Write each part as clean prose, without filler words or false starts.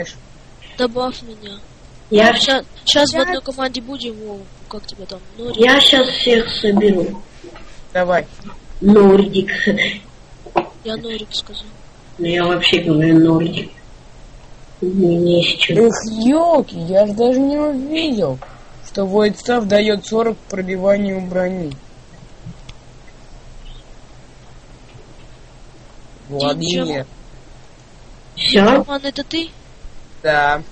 Добавь меня. Я Сейчас в одной команде будем, Вова. Как тебя там? Норик? Я сейчас всех соберу. Давай. Нордик. Я Норик сказал. Ну я вообще говорю Нордик. Не с чем. Эх, ёлки, я ж даже не увидел, что Voidstaff дает 40 пробиванию брони. Владимир. Все? Роман, это ты? Да.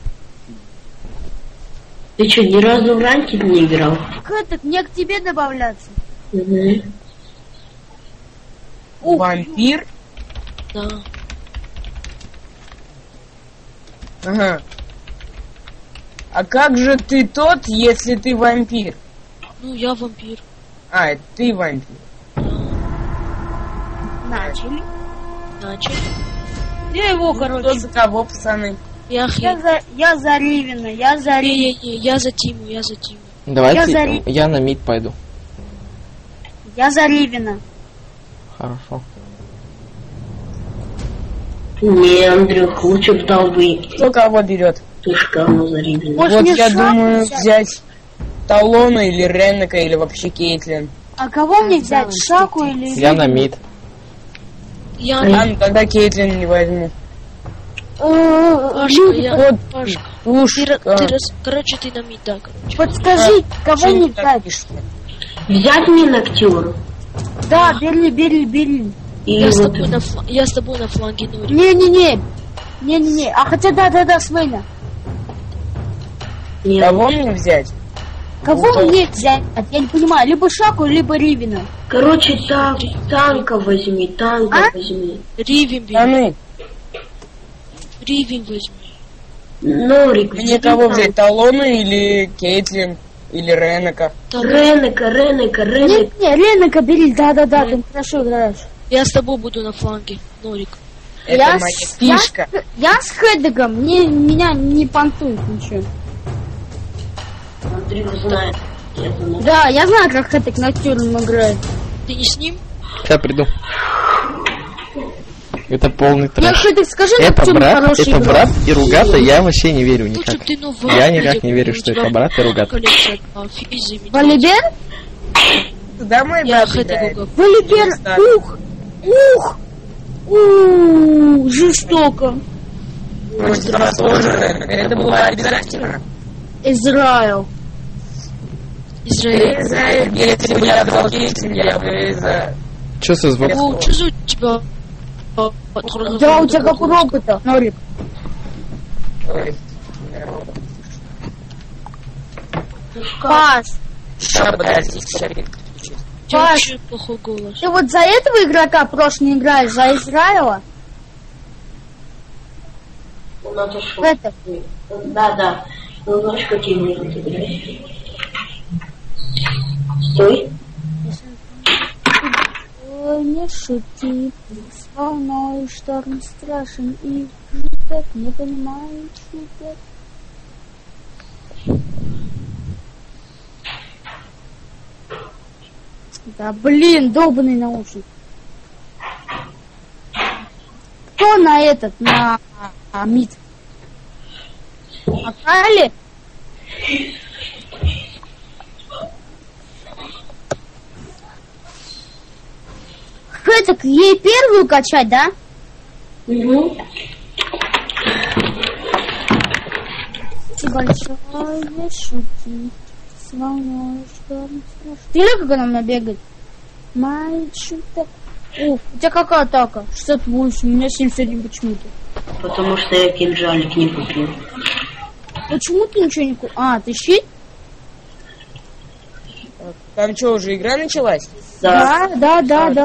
Ты что, ни разу в ранкинг не играл? Каток, мне к тебе добавляться. Угу. Вампир? Да. Ага. А как же ты тот, если ты вампир? Ну, я вампир. А, это ты вампир. Начали. Начали. Я его, Кто короче. за кого, пацаны? Я хрень. Я за Ривина, я за Ривина. Не, я за Тиму, я за Тиму. Давайте я на мид пойду. Я за Ривина. Хорошо. Не, Андрюх, лучше б дал бы Кто кого берет? Тушкану за Ривина. Может, Вот мне я шапку думаю взять? взять Талона или Реннека или вообще Кейтлин. А кого мне взять? Шаку или Я на мид. Я А, ну тогда Кейтлин не возьму. Пашка, я... Вот Пашка. пушка. Короче, ты на мид, да, короче. Подскажи, кого Что мне не так взять? пишется? Взять мне Ноктюру? Да, бери. Или Я с вот... тобой на фланге Норик. Не. А хотя да, Свейна. Нет. Кого мне взять? Кого мне взять? Я не понимаю, либо Шаку, либо Ривина. Короче, танка возьми, возьми. Ривен бери. Пацаны, Ривен возьми. Норик, мне кого взять? Талона или Кейтлин? Или Реннека? Реннека. Не, Ленака бери, да, ты хорошо играешь. Я с тобой буду на фланге, Норик. Это моя фишка. Я с Хэддегом, меня не понтует ничего. Андрюх знает. Да, я знаю, как Хэддег на тюрьму играет. Ты не с ним? Сейчас приду. Это полный Я трэш. Хэддег, скажи, на Это тюрьму брат, хороший это играет. брат и ругаться я вообще не верю никак. Лучше бы ты, ну, Я никак не верю, что это брат и ругаться. Валибер? Туда мой Я брат играет. Хэддегу Валибер, жестоко. Может, вас тоже Реннека? Это было обязательно. Израил. Израиль. Если бы я взял Кейтлин, я бы за... Че со звуком? О, что за у тебя? Да, у тебя как у робота, Норик. Ой. Пас. Сейчас, подожди, сейчас переключусь. У тебя Паш. вообще плохой голос. Ты вот за этого игрока прошлый не играешь, за Израила? Он отошел. Это. Да. Ну, знаешь, какие минуты играешь? Стой. Ой, не шути, с волной шторм страшен, и ждет, не понимает шуток. Да блин, долбаный наушник. Кто на этот, на мид? Акали? Хэддег, ей первую качать, да? Угу. Большое шути, с волной шторм страшен. Ты видишь, как она у меня бегает? Мальчик-то. О, у тебя какая атака? 68, у меня 71 почему-то. Потому что я кинжалик не купил. Почему ты ничего не купил? А, ты щит? Там что, уже игра началась? Да.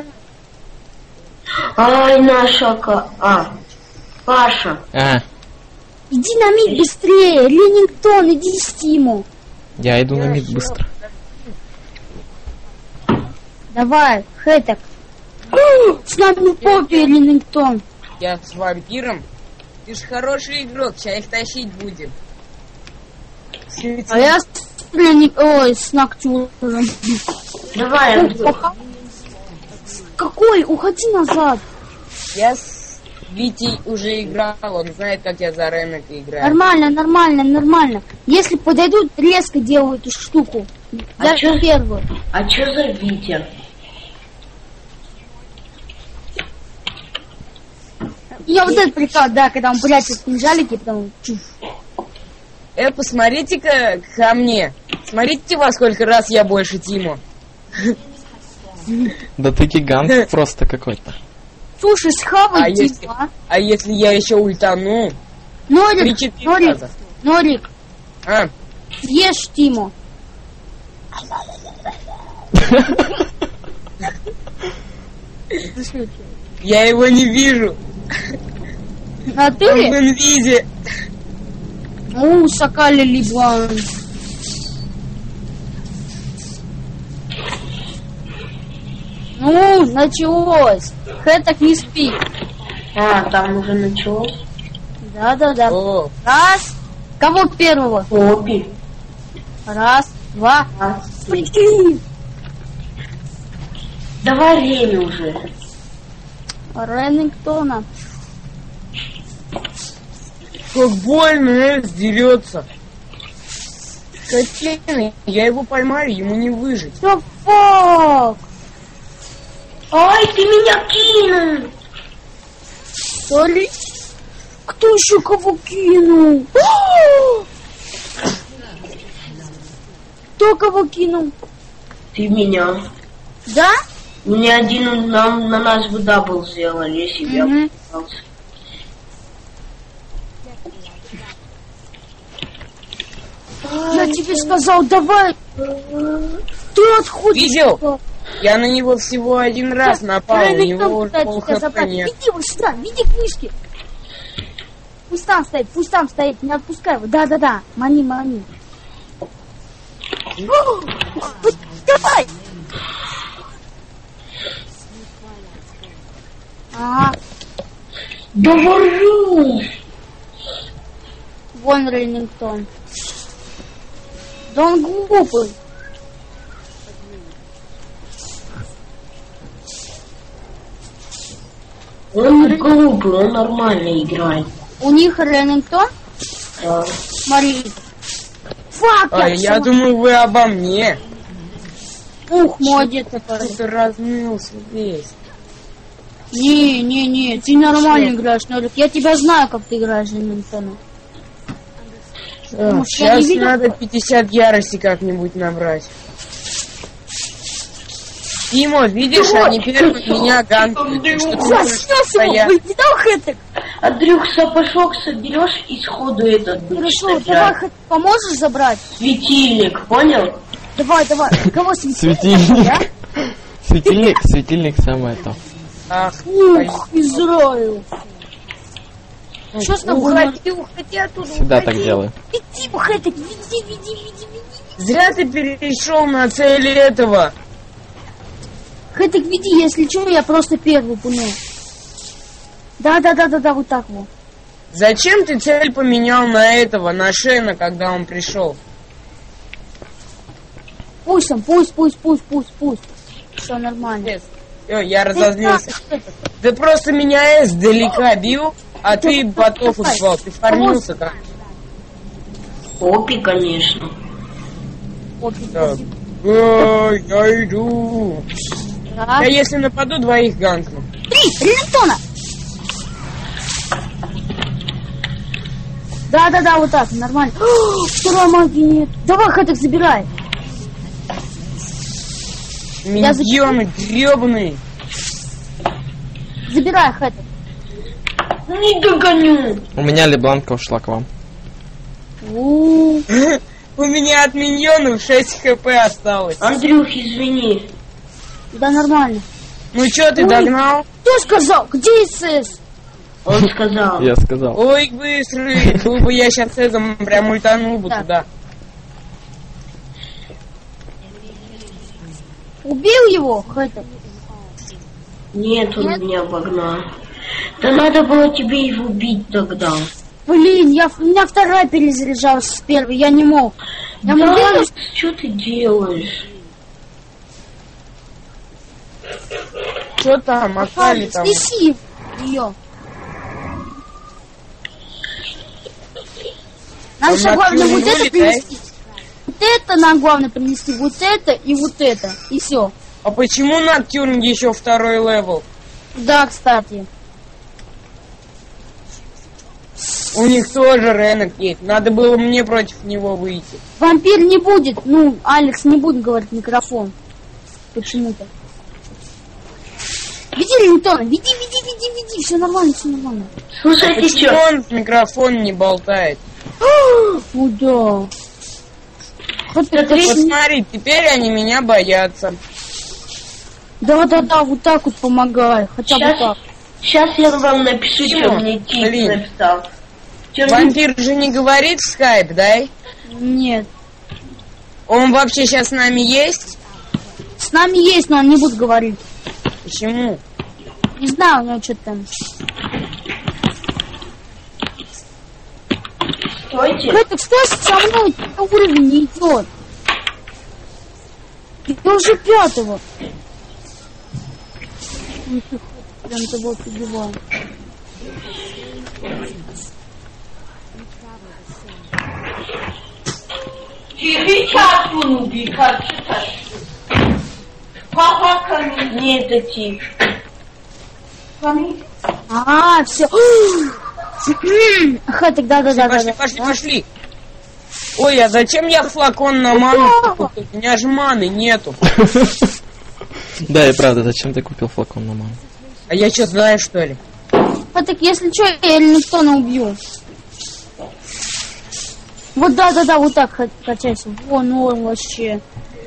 Ай, наша Паша. Иди на мид быстрее, Ленингтон, иди с Тиму. Я иду на мид быстро. Давай, Хэддег. С нами в попе, Ленингтон. Я с вампиром? Ты ж хороший игрок, сейчас их тащить будем. А я с Ноктюром. Давай, Какой? Уходи назад. Я с Витя уже играл, он знает, как я за рынок играю. Нормально, нормально, нормально. Если подойдут, резко делаю эту штуку. А Даже чё? первую. А чё за Витя? Я вот это прикол, да, когда он прячет кинжалики, потом чуф. Посмотрите-ка ко мне. Смотрите, во сколько раз я больше Тиму. Да ты гигант просто какой-то. Слушай, схавай если- Тима. А если я еще ультану? Норик, 3-4 Норик, раза. Норик, А, ешь Тиму. я его не вижу. А Он в ты? инвизе. Сакали Либлан. Началось. Хэтак не спи. А, там уже началось. Да. О, Раз. Кого первого? Опи. Раз, два. А, Прикинь. давай время уже. Реннингтона. как больно, дерется. Скотина, я его поймаю, ему не выжить. The fuck? Ай, ты меня кинул! Сори? Кто еще кого кинул? Кто кого кинул? Ты меня. Да? Мне один на нас бы дабл сделали, я себя Мгм. попытался. Я тебе сказал, давай. Ты отходишь. Видел? Я на него всего один раз напал, у него уже пол хп нет. Иди вот сюда, види книжки. Пусть там стоит, не отпускай его. Да. Мани. Давай. Ага, Да ворвусь! вон Реннингтон. Да он глупый. Он не глупый, он нормально играет. У них Реннингтон? Да. Смотри. Фак, Я думаю, вы обо мне. Ух, молодец который. Ты разнылся весь. Не, ты нормально играешь, Норик. Я тебя знаю, как ты играешь Реннингтона. Потому что я не Сейчас видел. надо 50 ярости как-нибудь набрать. Тимо, видишь, они первые меня ганкают. Что ты можешь Заснёс его, стоять? выкидал Хэтек. Андрюх, сапожок соберешь и сходу этот будешь Хорошо, стрелять. давай Хэтек поможешь забрать? Светильник, понял? Давай. Кого светильник? Светильник. Да? Светильник самое то. Ах, Ух, Израиль. Что с тобой? уходи оттуда. Всегда так делаю. Веди, Хэтек, веди. Зря ты перешел на цели этого. Хэтек, веди, если что, я просто первый понял. Да, вот так вот. Зачем ты цель поменял на этого, на Шена, когда он пришел? Пусть. Все нормально. Всё, я разозлился. Да просто меня сдалека бил, а ты потов упал. Ты фармился как? Опи, конечно. Так. Ой, я иду. Да. Я если нападу, двоих ганкну. 3, Реннингтона. Да, вот так, нормально. Второй магии нет. Давай, Хэтек, забирай. Миньоны гребаные. Забирай, Хэтек. Не догоню. У меня Лебланка ушла к вам. У, У меня от миньонов 6 хп осталось. Андрюх, извини. Да, нормально. Ну чё, ты Ой. догнал? Кто сказал? Где СС? Он сказал. Я сказал. Ой, быстрый. Был бы я сейчас эдом прям ультанул бы Так. туда. Убил его, Хэтек? Нет, он Нет? меня обогнал. Да надо было тебе его убить тогда. Блин, у меня вторая перезаряжалась с первой, я не мог. Я Да, могу... что ты делаешь? Что там, Акали там? Снеси ее. Нам же главное вот это нули, принести. Вот это нам главное принести. Вот это и вот это. И все. А почему Ноктюрн еще второй левел? Да, кстати. У них тоже рынок есть. Надо было мне против него выйти. Вампир не будет. Ну, Алекс не будет говорить в микрофон. Почему-то. Веди рингтон. Веди. Все нормально, все нормально. Слушайте, Почему что? он в микрофон не болтает? Ну да. Вот Посмотри, теперь они меня боятся. Да, вот так вот помогай. Хотя бы так. Сейчас я вам напишу, Почему? что мне Тик Блин. написал. Чё Вампир же не говорит в скайп, да? Нет. Он вообще сейчас с нами есть? С нами есть, но он не будет говорить. Почему? Не знаю, у него что-то там. Стойте. Это, кстати, со мной уровень не идет. Я уже 5-го. Прям того убивал. Сейчас он убит, как Папа, не это Тик. А, все. Ха, тогда, да. Пошли. Ой, а зачем я флакон на ману купил? У меня же маны нету. Да, и правда, зачем ты купил флакон на ману? А я что, знаю, что ли? А так, если что, я Ливингтона убью. Вот да, вот так качайся. Вон, он вообще.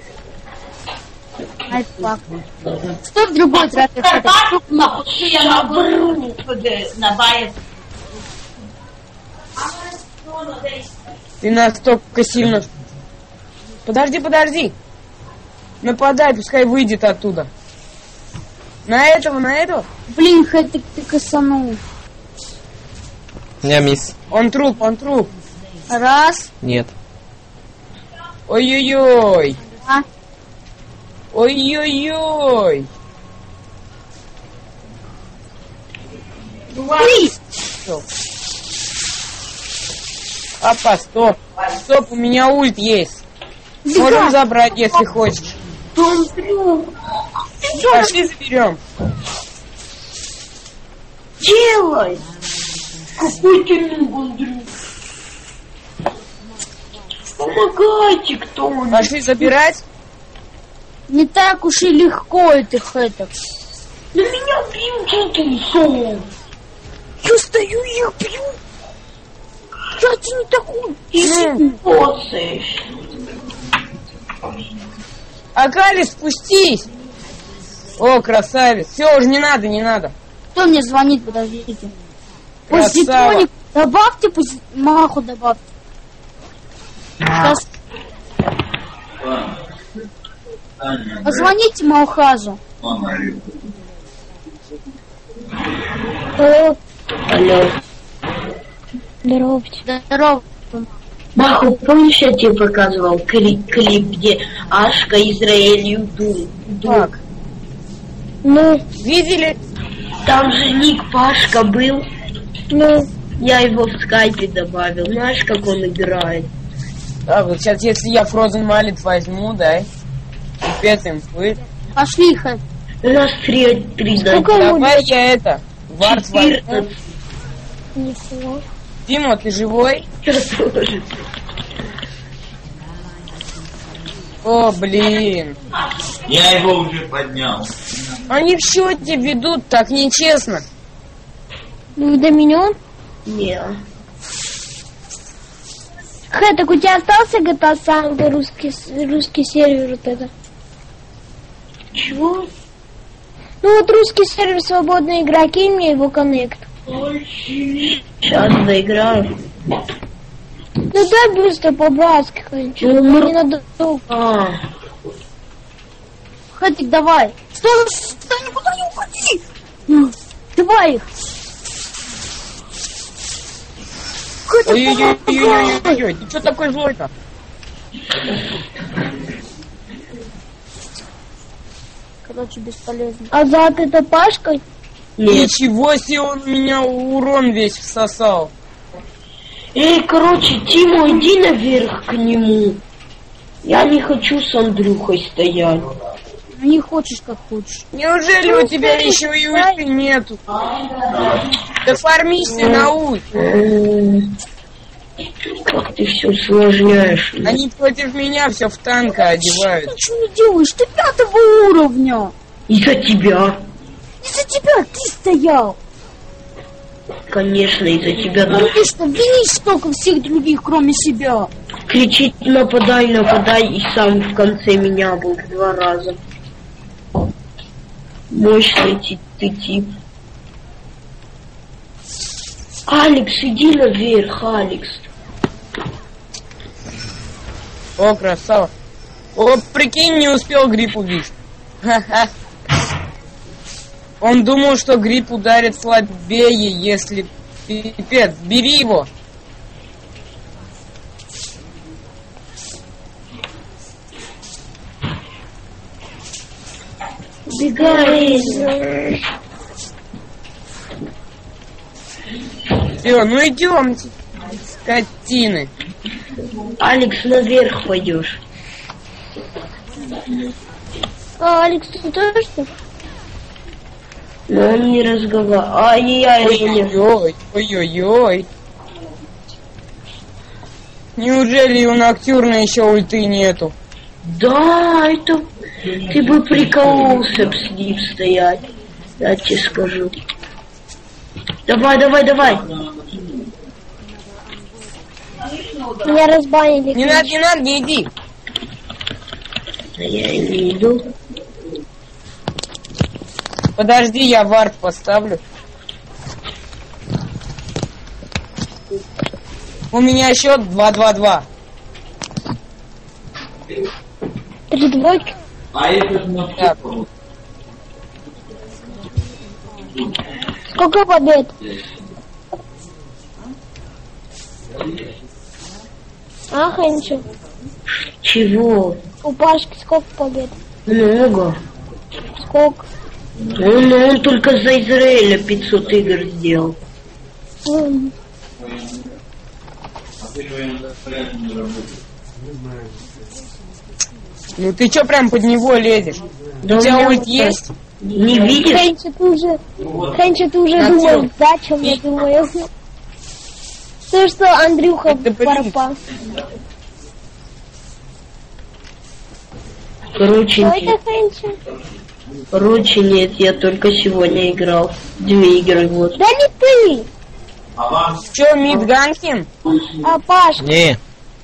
Ай, фак. Стой в другой тропе. Ты настолько сильно... Подожди. Нападай, пускай выйдет оттуда. На этого? Блин, ты косанул. Не, мисс. Он труп. Раз. Нет. Ой-ой-ой. А? Ой-ой-ой. Три. Опа, стоп, у меня ульт есть. Можем забрать, если хочешь. Пошли заберем. Делай! Какой ты Андрюх? Помогайте, кто-нибудь. Пошли забирать. Не так уж и легко этих этих. На меня бьют этим. Я стою и их бью. Я тебе не такой. Боцаешь. Акали, спустись. О, красавец. Все, уже не надо. Кто мне звонит, подождите. Красава. Позитроник, добавьте, маху добавьте. Сейчас. Позвоните Маухазу. Алло. Здорово. Маху, помнишь, я тебе показывал клип, где Ашка, Израиль и Дум? Так. Ну, Видели? там же ник Пашка был. Ну, я его в скайпе добавил. Знаешь, как он играет? Так, вот сейчас, если я Frozen Mallet возьму, да? Пипец им будет. пошли, Хэт. У нас 3 Давай я это. Вард возьму. 14. Дима, ты живой? Я тоже. О, блин. Я его уже поднял. Они в счете ведут так нечестно. Ну, Доминион? Не. Хэт, так у тебя остался GTA San, русский сервер вот это? Чего? Ну вот русский сервер свободные игроки, мне его коннект. Сейчас доиграю. Ну дай быстро по-братски, Хэт. Не надо долго. Хэтик, давай. Стой, никуда не уходи. Давай их. Ой-ой-ой, ты что такой злой-то? Короче, бесполезно. А за это Пашкой? Нет. Ничего себе, он у меня урон весь всосал. Эй, короче, Тима, иди наверх к нему. Я не хочу с Андрюхой стоять. Ну не хочешь, как хочешь. Неужели у тебя еще и ульты нету? Да фармись ты на ульт. Как ты все усложняешь. Они против меня все в танка одевают. Ты что не делаешь? Ты 5-го уровня. Из-за тебя. Из-за тебя ты стоял. Конечно, из-за тебя. Ну ты что, винишь только всех других, кроме себя. Кричит нападай, нападай, и сам в конце меня был 2 раза. Мощный ты тип. Алекс, иди наверх, Алекс. О, красава. О, прикинь, не успел грипп убить. Ха-ха. Он думал, что грипп ударит слабее, если... Пипец, бери его. Убегай. Все, ну идемте, скотины. Алекс, наверх пойдешь. Алекс, ты тоже что? Но он не разговаривает. Ай-яй-яй. Ой-ой-ой, ой-ой-ой. Неужели у Ноктюрна еще ульты нету? Да, это... Ты бы прикололся б с ним стоять. Я тебе скажу. Давай, давай, давай. Меня разбанили. Не надо, не надо, не иди. А я и не иду. Подожди, я вард поставлю. У меня счет 2-2-2. 3 двойки. А это Так. Сколько побед? А, Хэнчо? Чего? У Пашки сколько побед? Много. Сколько? Он только за Израиля 500 игр сделал. Ну ты чё прям под него лезешь? Да у тебя меня ульт вот есть? Не видишь? Хэнчо, ты уже думаешь, да, о чем я думаю? То, что Андрюха Это блин. пропал. Короче, Что нет. это, Хэнчо? Короче, нет, я только сегодня играл. 2 игры, вот. Да не ты, А вам Чё, Мидганкин? а Пашка. Не,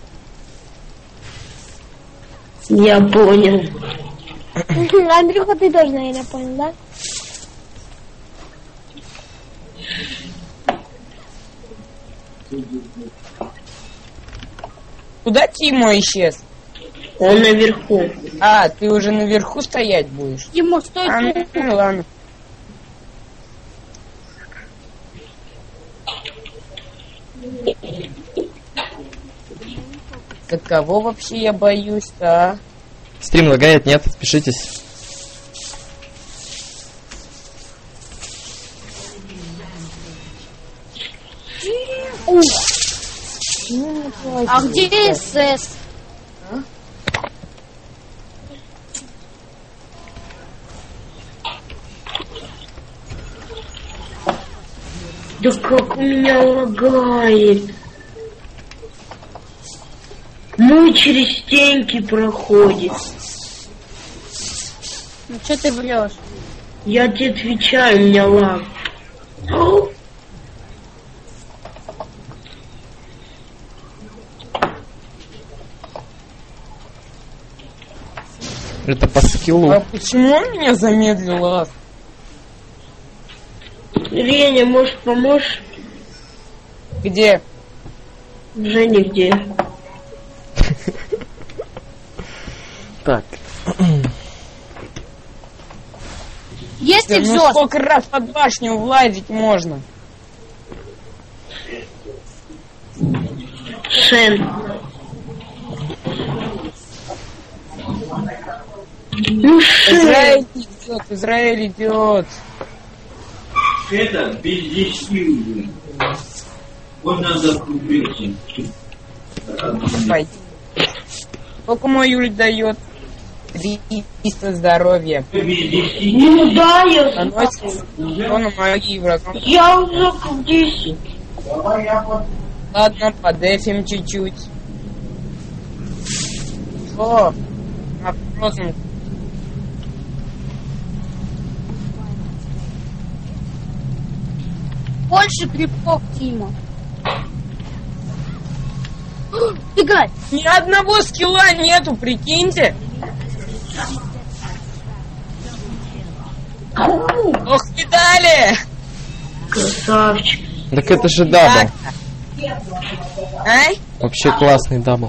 Я понял. Андрюха, ты тоже, наверное, понял, да? Куда Тимо исчез? Он наверху. А, ты уже наверху стоять будешь? Ему стоит... А, ну ладно. Так кого вообще я боюсь-то, а? стрим лагает, нет, подпишитесь. А где СС? Да как у меня лагает. Ну через стенки проходит. Ну что ты врешь? Я тебе отвечаю, у меня лаг. Это по скиллу. А почему он меня замедлил, а? Реня, может, поможешь? Где? Женя, где? Так. Есть Да, ли ну взёр? сколько раз под башню влазить можно? Шен. Ну, Шен. Израиль идет, Израиль идет. это без 10 уже. Можно закупиться. Пойди. Сколько мой Юль дает? 300 здоровья. Ну да, я Наносит урон магии врагам. Я уже в 10. Ладно, подефим чуть-чуть. О, напротив. Больше крипов, Тима. Бегай! Ни одного скилла нету, прикиньте. Ох, не дали! Красавчик. Так это же дабл. Ай, Вообще классный дабл.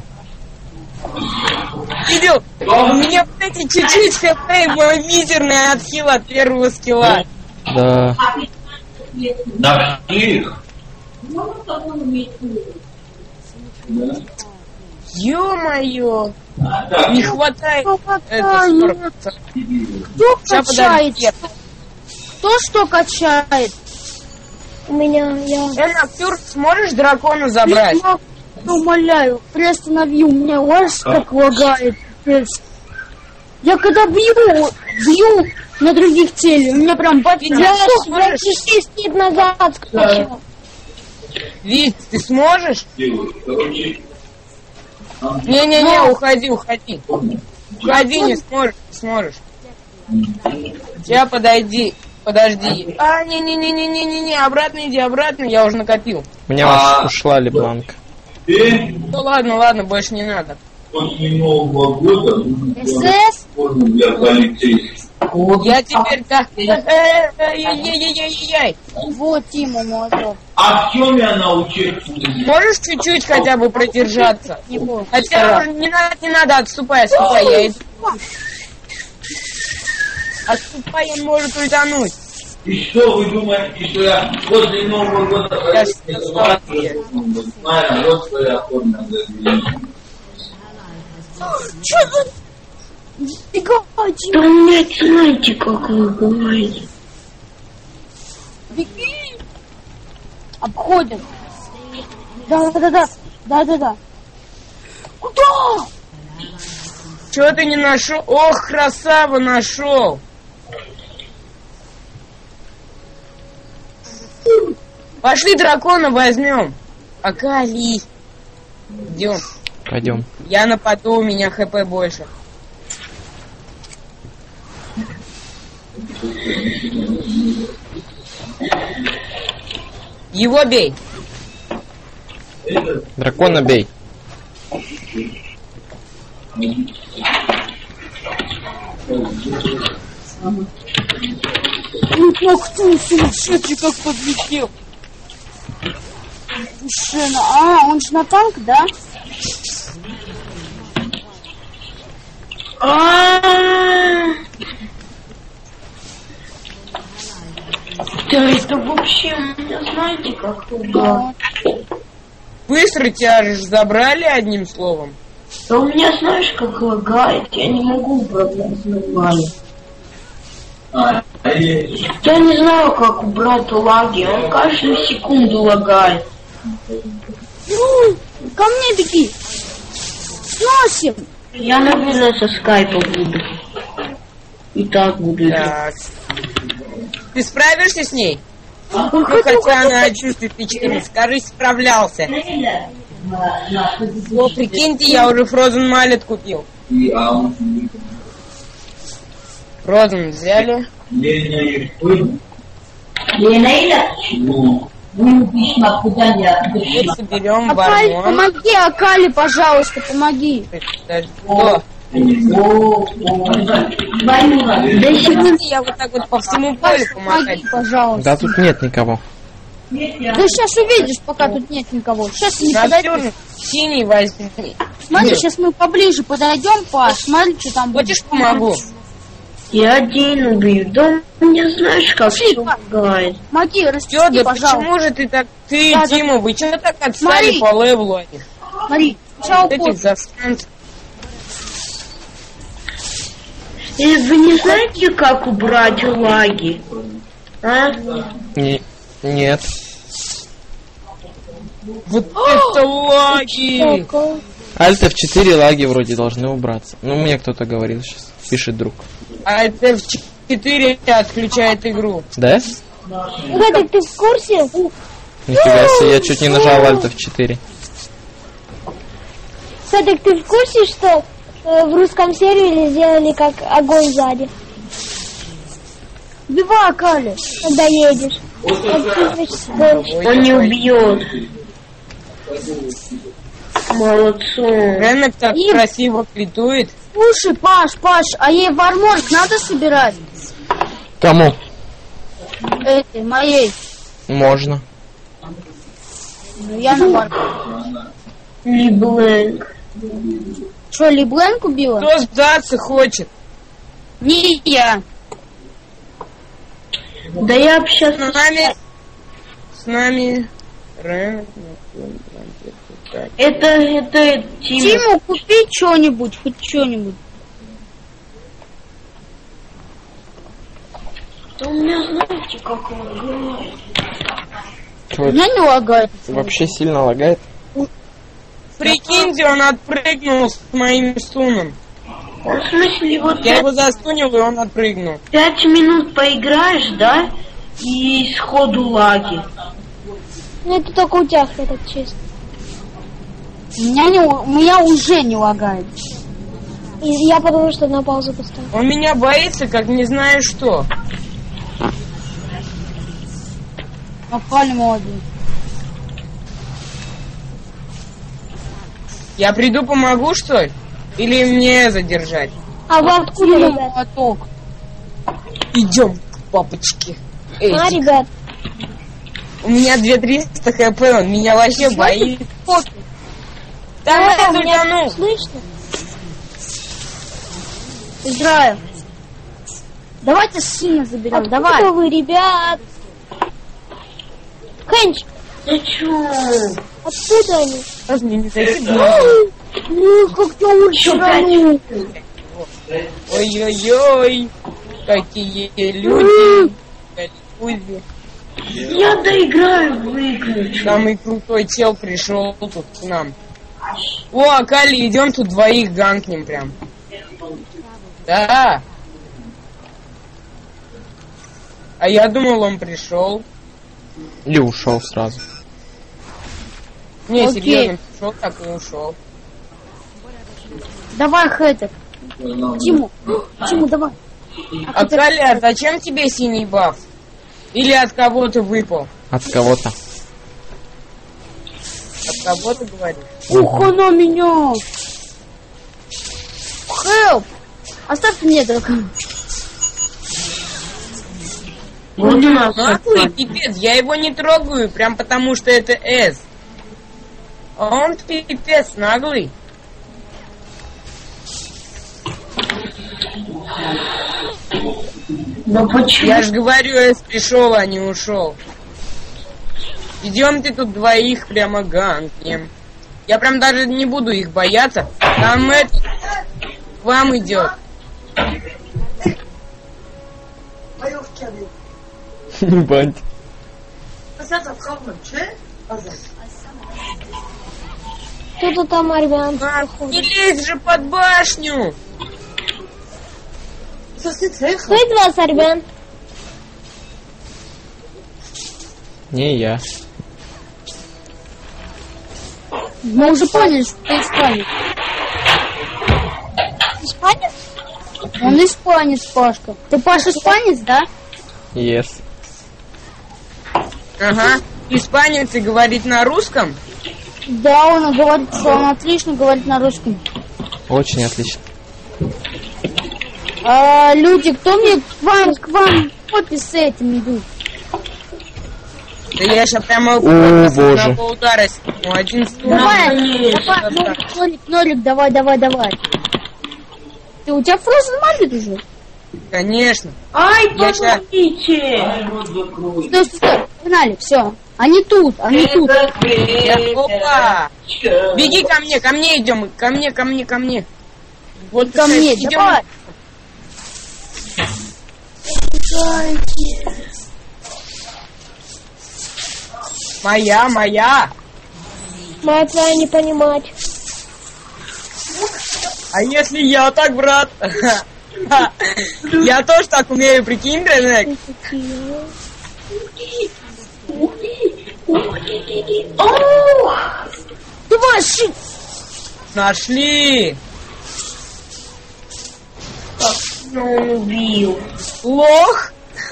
видел? У меня, кстати, чуть-чуть хп и мой мизерный отхил от первого скилла. Да. На всех. Ё-моё! Не хватает Кто это 40%. Сейчас, качает? подожди. Кто что качает? У меня, я... Актер, сможешь дракона забрать? Я умоляю, приостанови, у меня ось как лагает. Пипец. Я когда бью на других целей, у меня прям Я сможешь? 6 лет назад скачал. Вить, ты сможешь? Не-не-не, уходи. Уходи, не сможешь. Сейчас подожди. А, не, обратно иди, я уже накопил. У меня ушла Лебланка. Ну ладно, больше не надо. После Нового года СС? для полицейских. Я теперь так... Ай-яй-яй-яй-яй. Вот, Тима, молоток. А в чем я научился? Можешь чуть-чуть хотя бы продержаться? Хотя уже не надо, отступай, я иду. Отступай, он может ультануть. И что вы думаете, что я после Нового года Я знаю, вот что я форма за Чё вы? Бегай, Да Тима, у меня, знаете, как вы говорите. беги. Обходим. Да. Куда? Чего ты не нашел? Ох, красава, нашел. Пошли дракона возьмем. Акали. Идем. Пойдем. Я нападу, у меня хп больше. Его бей. Дракона бей. Ух ты, сумасшедший как подлетел. Совершенно. А, он же на танк, да? Да это вообще, у меня знаете, как туда. Быстро тебя же забрали одним словом. Да у меня знаешь, как лагает, я не могу убрать нормально. Я не знаю, как убрать лаги, он каждую секунду лагает. Ко мне беги. Сносим. Я, наверное, со скайпа буду. И так буду. Так. Ты справишься с ней? Ну, хотя она чувствует впечатление. Скажи, справлялся. О, прикиньте, я уже Frozen Mallet купил. Frozen взяли. Теперь соберем Акали, вармон. помоги, Акали, пожалуйста, помоги. Что? Да Хотите, я вот так вот по всему полю помогать? Помоги, пожалуйста. Да тут нет никого. Да сейчас увидишь, пока тут нет никого. Сейчас не подойдем. Настер синий возьми. Смотри, сейчас мы поближе подойдем, Паш. Смотри, что там будет. Хочешь, помогу? я один убью. Да у меня знаешь, как все лагает. Помоги, расчети, Фёдор, пожалуйста. почему же ты так... Ты, Да, Дима, вы что так отстали Смотри. по левелу от них? Смотри, сначала Вот этих кот. засранцев. И вы не знаете, как убрать лаги? А? Нет. Вот это лаги! Такое. Alt F4 лаги вроде должны убраться. Ну, мне кто-то говорил сейчас. Пишет друг. А это F4 отключает игру. Да? Гадок, ты в курсе? Нифига себе, я чуть не нажал Alt F4. Садик, ты в курсе, что в русском сервере сделали как огонь сзади? Убивай, Кали. Когда едешь. Отписывайся. Он не убьет. Молодцу. Ренок так Им. красиво клитует. Слушай, Паш, а ей варморг надо собирать? Кому? Этой, моей. Можно. Ну, я на варморг. Либлэнк. Что, Либленк убила? Кто сдаться хочет? Не я. Да я общался С нами Ренок. Это Тима. Тиму, купи что-нибудь, хоть что-нибудь. Да у меня, знаете, как он говорит. У меня не лагает. Вообще сильно лагает. Прикиньте, он отпрыгнул с моим стуном. В смысле, вот Я его застунил, и он отпрыгнул. 5 минут поиграешь, да? И сходу лаги. Ну это только у тебя, так честно. У меня уже не лагает. И я потому что на паузу поставил. Он меня боится, как не знаю что. Напали, молодец. Я приду, помогу, что ли? Или мне задержать? А вы откуда, ребят? Моток. Идем к папочке. А, ребят, У меня 2300 хп, он меня вообще боится. Там я меня тульганул. слышно? Израиль. Давайте сильно заберем, Откуда давай. вы, ребят? Хэнч, Ты чё? откуда они? Даже мне не зайти. Ну, как я ушел. Ой-ой-ой. Какие люди. Люди. Я доиграю, выключу. Самый крутой чел пришел тут к нам. О, Кали, идем тут двоих ганкнем прям. Да. А я думал, он пришел. Или ушел сразу. Не, Окей. серьезно, пришел, так и ушел. Давай, Хэтер. Тиму, давай. А Кали, а зачем тебе синий баф? Или от кого-то выпал? От кого-то. От кого-то говоришь? Ух, она меня. Хелп. Оставь мне только. Вот у нас Наглый пипец, я его не трогаю, прям потому что это С. А он пипец наглый. Но почему? Я же говорю, С пришел, а не ушел. Идемте тут двоих прямо ганкнем. Я прям даже не буду их бояться. Там это к вам идет. Бантик. Кто-то там армян Не проходит. лезь же под башню. Стоит вас, армян? Не я. Мы уже поняли, что ты испанец. Испанец? Он испанец, Пашка. Ты, Паша, испанец, да? Yes. Ага. Испанец и говорит на русском? Да, он говорит, что он отлично говорит на русском. Очень отлично. Люди, кто мне к вам копи с этим идут? Да я сейчас прямо Боже. одного удара сниму. Один стул. Давай, конечно. Норик, давай. Ты, у тебя Frozen Mambit уже? Конечно. Ай, Я ща- помогите! Стой, погнали, все. Они тут. Опа! Беги ко мне идем. Ко мне. Вот Ко мне, идем. давай. Моя. Моя твоя не понимать. А если я так, брат? Я тоже так умею, прикинь, Дренек? Давай, ши! Нашли! Ну, он убил. Лох!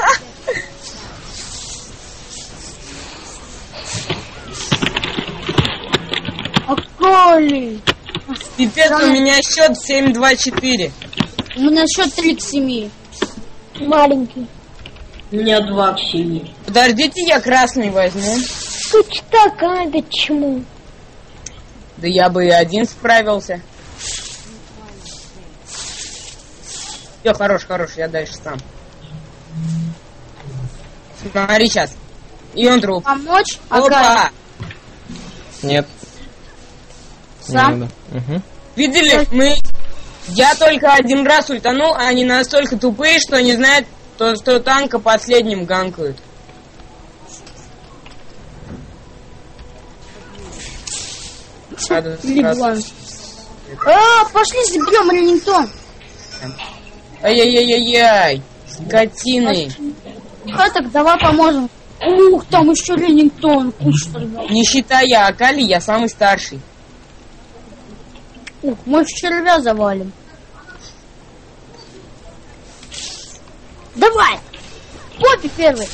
Акали! Пипец, у меня счет 7-2-4. У меня счет 3 к 7. Маленький. У меня 2 к 7. Подождите, я красный возьму. Ты такая, да чему? Да я бы и один справился. Все, хорош, я дальше сам. Смотри сейчас. И он труп. Помочь? Акали? Опа! Нет. Сам? Не надо. Угу. Видели, я только один раз ультанул, а они настолько тупые, что не знают, что танка последним ганкают. Надо Леглан. Пошли заберем Ремингтон. Ай-яй-яй-яй, скотины. Так, давай поможем. Ух, там еще Ремингтон. Не считая Акали, я самый старший. Ух, мы червя завалим. Давай! Поппи первый.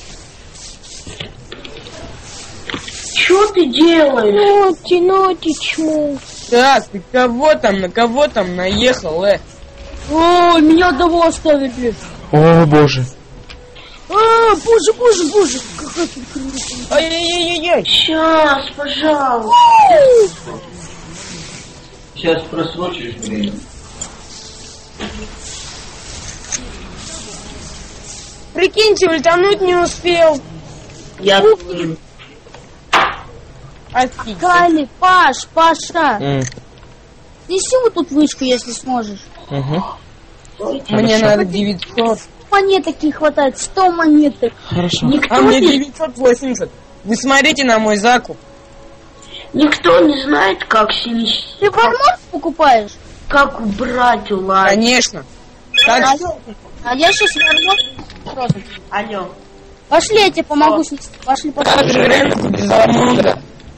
Что ты делаешь? Ноти, чему? Так, ты кого там, на кого там наехал, О, меня одного оставили. О, боже. Боже. Какая ты крутая. Ай-яй-яй-яй. Сейчас, пожалуйста. Сейчас просрочишь время. Прикиньте, ультануть не успел. Я тоже. Офигеть. Кали, Паша. М, Неси вот тут вышку, если сможешь. Угу. Мне Хорошо. надо 900. Монеток не хватает, 100 монеток. Хорошо. А мне 980. Вы смотрите на мой закуп. Никто не знает, как снести. Ты гормон покупаешь? Как убрать улай. Конечно. Так, А я сейчас гормон. Алло. Пошли, я тебе помогу снести. Пошли. так же рынок без ремонта.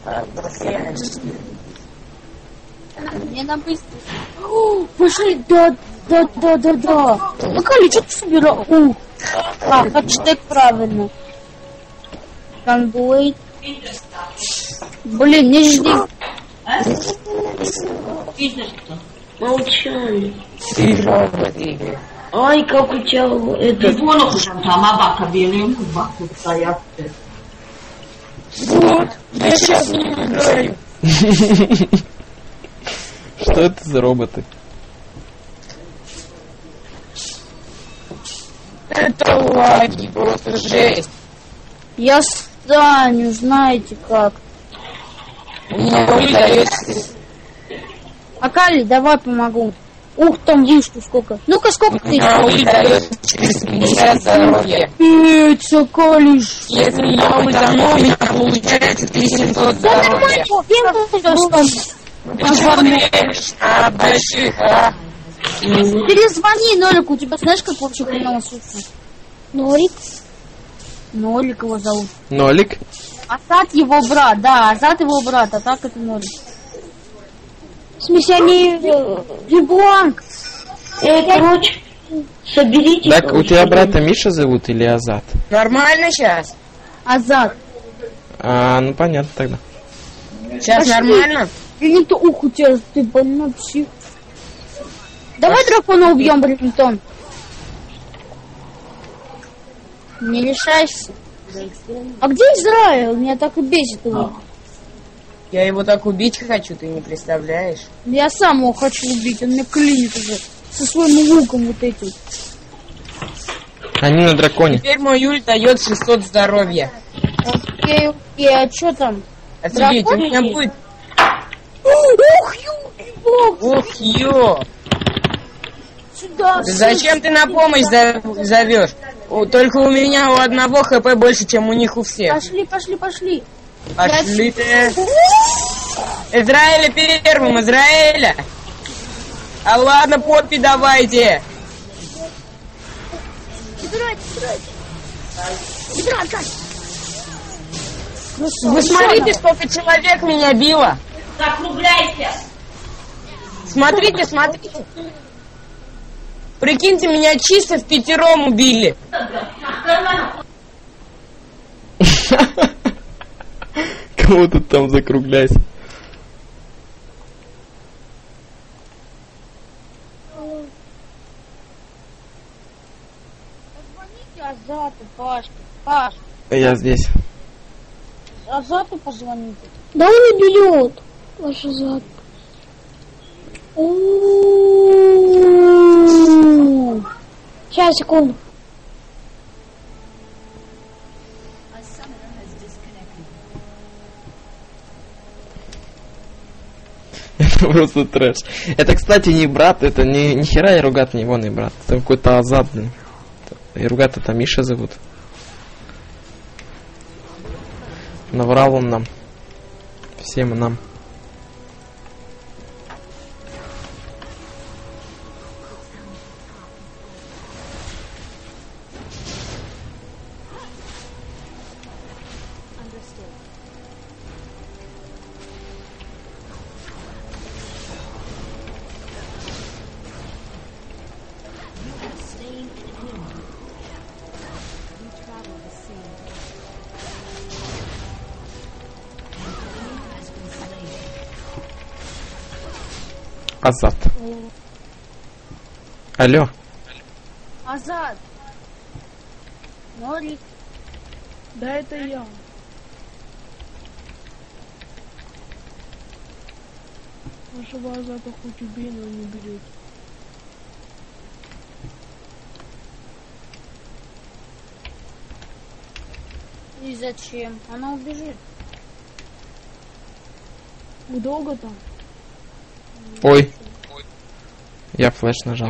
Мне на быстро. Пошли, да. Ну, Кали, что ты собирал? Хэштег правильно. Конвой. Блин, не жди. Молчали. Ты робот, Игорь. Ай, как у тебя этот... Вот, я сейчас не играю. Что это за роботы? Это лаги, просто жесть. Я стану, знаете как. У меня ультается. Акали, давай помогу. Ух, там вышку сколько. Ну-ка, сколько ты? Я ультается через 50 здоровья. Акали. Если я ультану, у меня получается 3700 здоровья. Почему ты веришь на больших, а? Перезвони Нолику, у тебя знаешь, как вообще хреново слышно? Норик. Нолик его зовут. Нолик? Азат его брат, да, Азат его брат, а так это Нолик. В смысле, они... Лебланк! короче, соберите... Так, у тебя брата Миша зовут или Азат? Нормально сейчас? Азат. Ну понятно тогда. Сейчас Пошли. нормально? Ремингтон, ух, у тебя, ты больной псих. Давай дракона убьем, Ремингтон. Не лишайся. А где Израиль? Меня так и бесит его. Я его так убить хочу, ты не представляешь. Я сам его хочу убить, он меня клинит уже. Со своим луком вот этим. Они на драконе. Теперь мой Юль дает 600 здоровья. Окей, а что там? Офигеть, у Дракон меня есть? будет... Ух, ё, Ух, ё! сюда. Зачем ты на помощь зовешь? Только у меня у одного хп больше, чем у них у всех. Пошли. Пошли ты. Израиля первым, Израиля! А ладно, Поппи давайте! Вы смотрите, сколько человек меня било! Закругляйся! Смотрите, смотрите! Прикиньте, меня чисто в пятером убили! Кого ты там закругляйся? Позвоните Азату, Пашке. Паш, Я здесь. Азату позвоните. Да он не берет. Ваш зад. Сейчас, секунду. Это просто трэш. Это, кстати, не брат, это ни хера и Ругат не его, не брат. Это какой-то Азат, блин. И Ругат это Миша зовут. Наврал он нам. Всем нам. Азат. Алло. Азат. Норик. Да, это я. Вашего Азата хоть убей, но не берет. И зачем? Она убежит. Вы долго там? Ой. Я флеш нажал.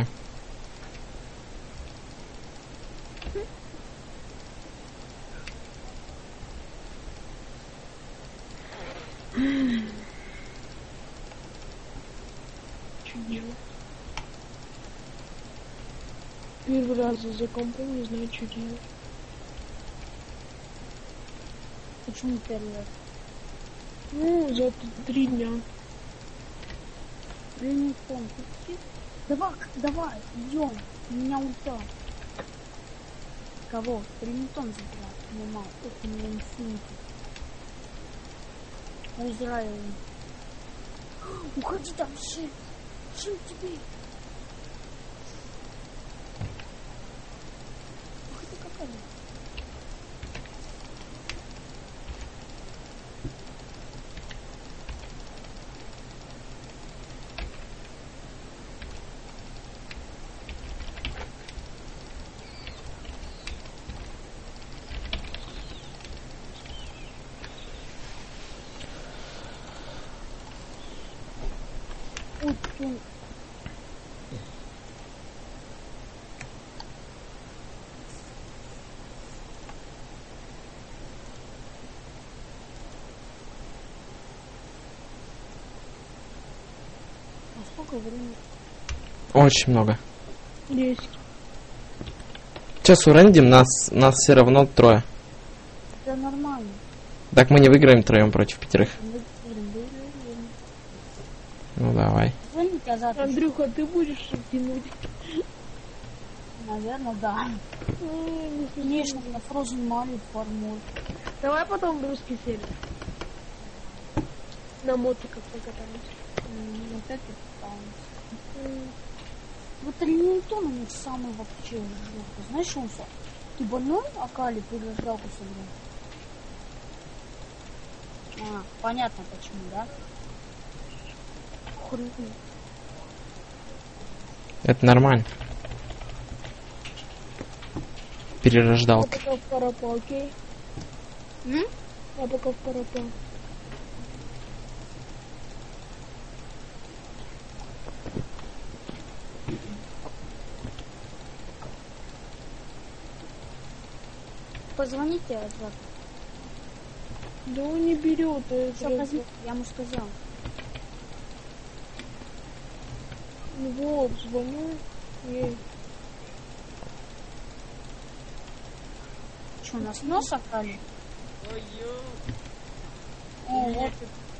Что делать? Первый раз за компом, не знаю, что делать. Почему первый раз? Ну, за 3 дня. Ремонтом. Давай, давай, идем. У меня ульта. Кого? Ремонтом забрал. Мама, это не инфинити. У Израиля. Уходи там, Шим. Шим тебе. Ух ты какая. А сколько времени? Очень много. 10. Сейчас урендим, нас все равно 3. Это нормально. Так мы не выиграем 3 против 5. Ну давай. Звоните Азату. Андрюха, ты будешь тянуть? Наверное, да. Конечно, на Frozen Mali формуль. Давай потом в русский сервер. На мотиках покатаемся. Вот это пытаемся. Вот Ремингтон у них самый вообще жёсткий. Знаешь, он ты больной, Акали перерождалку сыграл? А, понятно почему, да? Хрень. Это нормально. Перерождалка. Я пока в парапа, окей? Я пока в парапа. Позвоните Азату. Да он не берет. Все, позвоните, я ему сказал. Вот, звоню ей. Что, нас нос окрали? О, вот.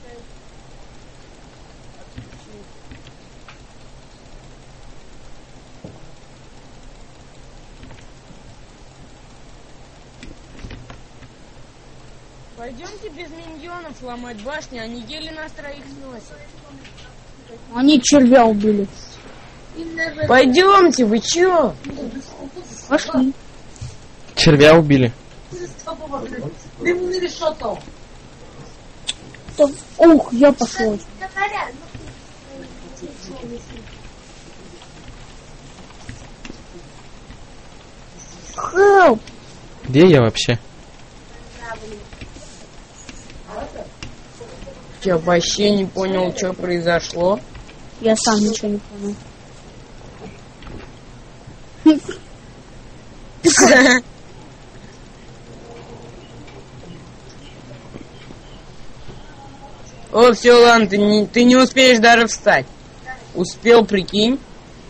Пойдемте без миньонов ломать башни, они еле нас троих сносят. Они червя убили. Пойдемте, вы чё? Пошли. Червя убили. Да, ух, я пошел. Help! Где я вообще? Я вообще не понял, что произошло. Я сам ничего не понял. О, все, ладно, ты не успеешь даже встать. Успел, прикинь.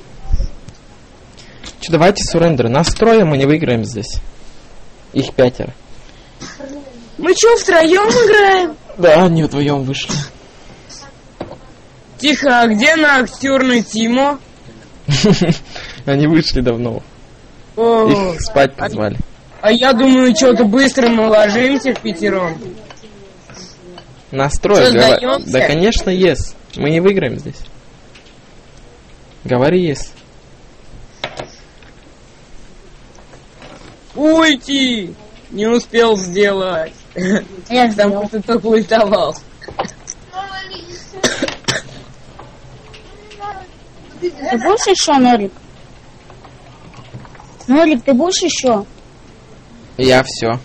Че, давайте суррендер. Нас трое, мы не выиграем здесь. Их 5. Мы что, втроем играем? Да, они вдвоем вышли. Тихо, а где Ноктюрн и Тимо? Они вышли давно. О, Их спать позвали. а я думаю, что-то быстро мы ложимся в пятером. Нас трое. Что, сдаёмся? Да, конечно, yes. Мы не выиграем здесь. Говори yes. Уйти! Не успел сделать. Я Там сделал. кто-то только ультовал. Ты будешь еще, Норик? Норик, ты будешь еще? Я все.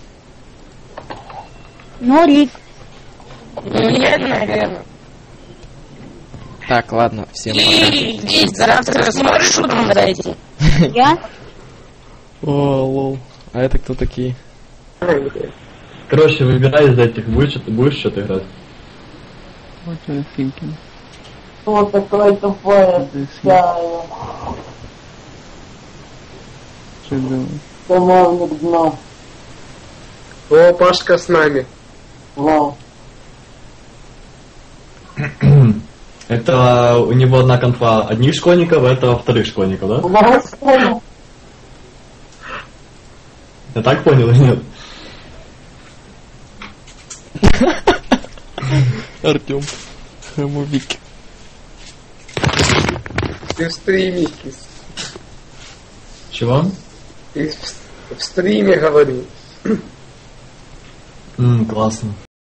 Норик. Ну нет, наверное. Так, ладно, всем пока. Здесь завтра сможешь утром подойти? Я? О, лол. А это кто такие? Короче, выбирай из этих, будешь что-то играть. Вот такой тупой. Командник дна. О, Пашка с нами. Вау. Это у него одна конфа одних школьников, а это вторых школьников, да? Я так понял или нет? Артем. Хомовик. Ты в стриме, кис. Чего? Ты в стриме говорю. Классно.